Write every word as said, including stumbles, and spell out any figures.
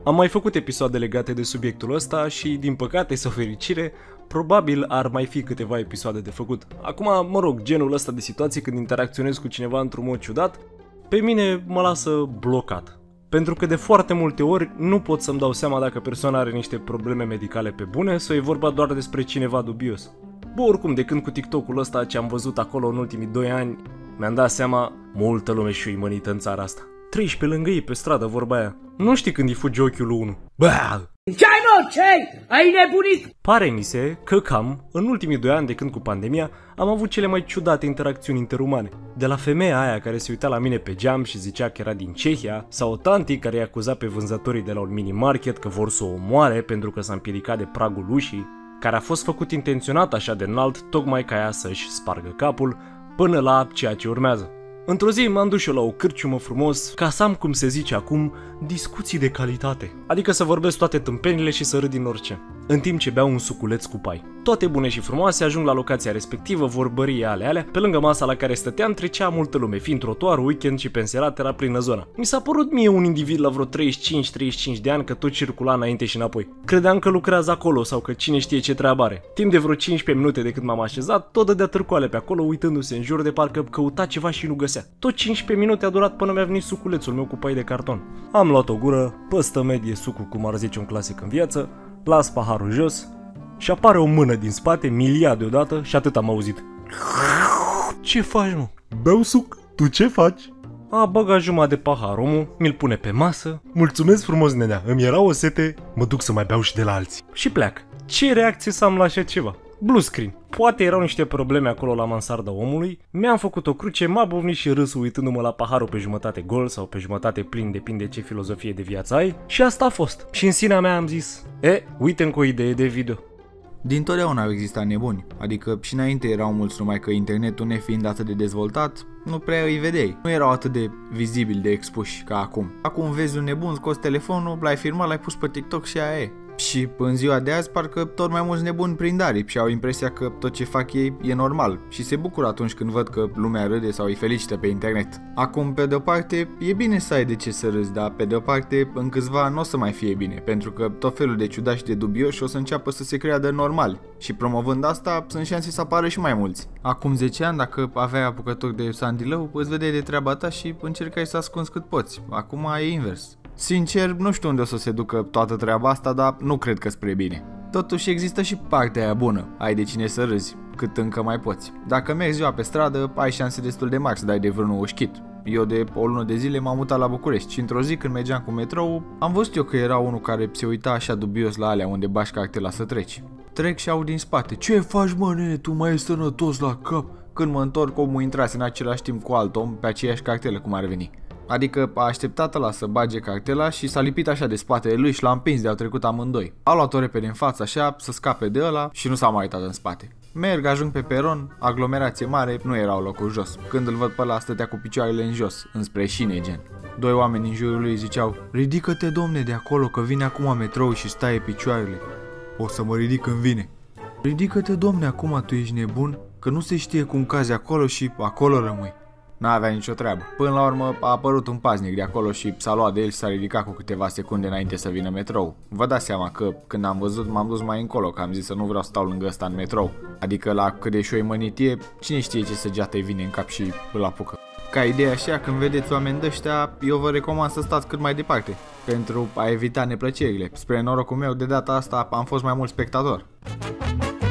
Am mai făcut episoade legate de subiectul ăsta și, din păcate sau fericire, probabil ar mai fi câteva episoade de făcut. Acum, mă rog, genul ăsta de situații când interacționez cu cineva într-un mod ciudat, pe mine mă lasă blocat. Pentru că de foarte multe ori nu pot să-mi dau seama dacă persoana are niște probleme medicale pe bune sau e vorba doar despre cineva dubios. Bă, oricum, de când cu TikTok-ul ăsta ce am văzut acolo în ultimii doi ani, mi-am dat seama, multă lume șuimănită în țara asta. Treci pe lângă ei pe stradă, vorba aia. Nu știi când îi fuge ochiul lui unul. Bă! Ce-ai, mă? Ce-ai? Ai nebunit? Pare mi se că cam, în ultimii doi ani de când cu pandemia, am avut cele mai ciudate interacțiuni interumane. De la femeia aia care se uita la mine pe geam și zicea că era din Cehia, sau o tanti care i-a acuzat pe vânzătorii de la un mini-market că vor să o omoare pentru că s-a împiedicat de pragul ușii, care a fost făcut intenționat așa de înalt, tocmai ca ea să-și spargă capul, până la ceea ce urmează. Într-o zi m-am dus eu la o cârciumă frumos, ca să am, cum se zice acum, discuții de calitate. Adică să vorbesc toate tâmpenile și să râd din orice. În timp ce beau un suculeț cu pai. Toate bune și frumoase, ajung la locația respectivă, vorbării ale alea. Pe lângă masa la care stăteam trecea multă lume, fiind trotuarul, weekend și penserat era plină zona. Mi s-a părut mie un individ la vreo treizeci și cinci treizeci și cinci de ani că tot circula înainte și înapoi. Credeam că lucrează acolo sau că cine știe ce treabă are. Timp de vreo cincisprezece minute de când m-am așezat, tot dădea târcoale pe acolo, uitându-se în jur de parcă căuta ceva și nu găsea. Tot cincisprezece minute a durat până mi-a venit suculețul meu cu pai de carton. Am luat o gură, păstă medie sucul cum ar zice un clasic în viață, las paharul jos și apare o mână din spate, milia deodată și atât am auzit. Ce faci, mă? Beau suc, tu ce faci? A băgat jumătate de pahar omul, mi-l pune pe masă. Mulțumesc frumos, nenea, îmi era o sete, mă duc să mai beau și de la alții. Și pleacă. Ce reacție să am la așa ceva? Blue screen. Poate erau niște probleme acolo la mansarda omului, mi-am făcut o cruce, m-a bovnit și râsul uitându-mă la paharul pe jumătate gol sau pe jumătate plin, depinde ce filozofie de viață ai, și asta a fost. Și în sinea mea am zis, e, uite-mi cu o idee de video. Dintotdeauna au existat nebuni, adică și înainte erau mulți, numai că internetul nefiind atât de dezvoltat, nu prea îi vedeai. Nu erau atât de vizibili, de expuși ca acum. Acum vezi un nebun, scoți telefonul, l-ai filmat, l-ai pus pe TikTok și aia e. Și în ziua de azi parcă tot mai mulți nebuni prind aripi și au impresia că tot ce fac ei e normal și se bucură atunci când văd că lumea râde sau îi felicită pe internet. Acum, pe de-o parte, e bine să ai de ce să râzi, dar pe de-o parte, în câțiva nu o să mai fie bine, pentru că tot felul de ciudați și de dubioși o să înceapă să se creadă normali și promovând asta, sunt șanse să apară și mai mulți. Acum zece ani, dacă aveai apucători de sandilău, îți vedeai de treaba ta și încercai să ascunzi cât poți. Acum e invers. Sincer, nu știu unde o să se ducă toată treaba asta, dar nu cred că spre bine. Totuși există și partea aia bună, ai de cine să râzi, cât încă mai poți. Dacă mergi ziua pe stradă, ai șanse destul de mari să dai de vreunul oșchit. Eu de o lună de zile m-am mutat la București și într-o zi când mergeam cu metrou, am văzut eu că era unul care se uita așa dubios la alea unde bași cartela să treci. Trec și aud din spate, ce faci, mă, nene, tu mai ești sănătos la cap? Când mă întorc, omul intrase în același timp cu alt om pe aceeași cartelă cum ar veni. Adică a așteptat ăla să bage cartela și s-a lipit așa de spatele lui și l-a împins de-au trecut amândoi. A luat-o repede în față așa, să scape de ăla și nu s-a mai uitat în spate. Merg, ajung pe peron, aglomerație mare, nu erau locuri jos. Când îl văd pe ăla stătea cu picioarele în jos, înspre șine gen. Doi oameni din jurul lui ziceau, ridică-te domne de acolo că vine acum metrou și stai picioarele. O să mă ridic când vine. Ridică-te domne acum, tu ești nebun, că nu se știe cum cazi acolo și acolo rămâi. N-avea nicio treabă. Până la urmă a apărut un paznic de acolo și s-a luat de el și s-a ridicat cu câteva secunde înainte să vină metrou. Vă dați seama că când am văzut m-am dus mai încolo, că am zis să nu vreau să stau lângă ăsta în metrou. Adică la cât de șoimănit e, cine știe ce săgeată îi vine în cap și îl apucă. Ca idee așa, când vedeți oameni de-ăștia, eu vă recomand să stați cât mai departe, pentru a evita neplăcerile. Spre norocul meu, de data asta am fost mai mult spectator.